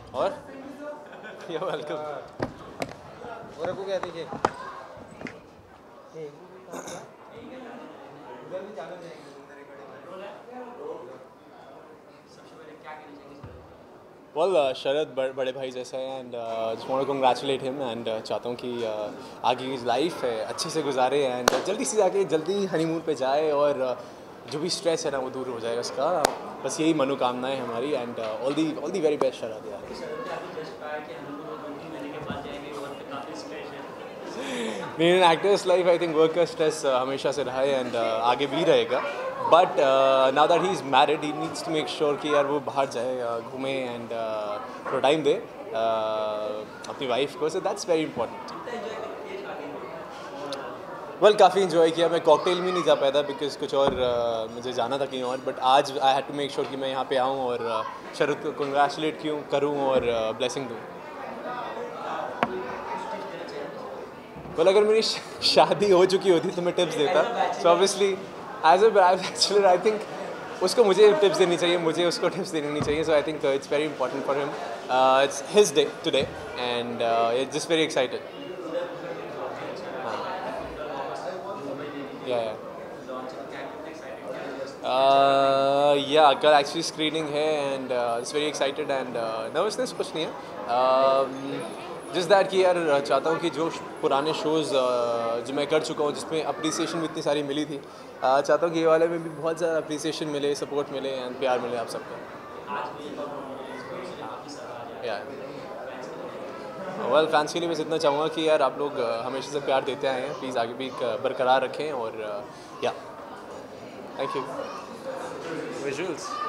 और you're welcome. और को क्या दीजिए Well, शरद बड़े भाई जैसा है and just want to congratulate him and चाहता हूँ कि आगे की लाइफ है अच्छे से गुजारे एंड जल्दी से जाके जल्दी हनीमून पे जाए और जो भी स्ट्रेस है ना वो दूर हो जाए उसका. बस यही मनोकामनाएं हमारी and all the very best Sharad यार. नहीं, in actors life I think work का स्ट्रेस हमेशा से रहा है एंड आगे भी रहेगा. But now that he is married he needs to make sure कि यार वो बाहर जाए घूमे एंड थोड़ा टाइम दे अपनी वाइफ को. So that's very important. Well काफ़ी इन्जॉय किया. मैं कॉकटेल में नहीं जा पाया था बिकॉज कुछ और मुझे जाना था कहीं और. बट आज I had to make sure कि मैं यहाँ पे आऊँ और शरद को कंग्रेचुलेट करूँ और ब्लेसिंग दूँ. well, अगर मेरी शादी हो चुकी होती तो मैं टिप्स देता. So obviously as a bachelor I think उसको मुझे टिप्स देनी चाहिए, मुझे उसको टिप्स देनी नहीं चाहिए. So I think it's very important for him. It's his day today and it's just very excited. या कल एक्चुअली स्क्रीनिंग है and it's very excited and nervousness कुछ नहीं है. जस्ट दैट कि यार चाहता हूँ कि जो पुराने शोज़ जो मैं कर चुका हूँ जिसमें अप्रिसिएशन भी इतनी सारी मिली थी, चाहता हूँ कि ये वाले में भी बहुत ज़्यादा अप्रिसिएशन मिले, सपोर्ट मिले एंड प्यार मिले आप सबका. वेल फैंस के लिए बस इतना चाहूँगा कि यार आप लोग हमेशा से प्यार देते आए हैं, प्लीज़ आगे भी बरकरार रखें और या थैंक यू. विजुअल्स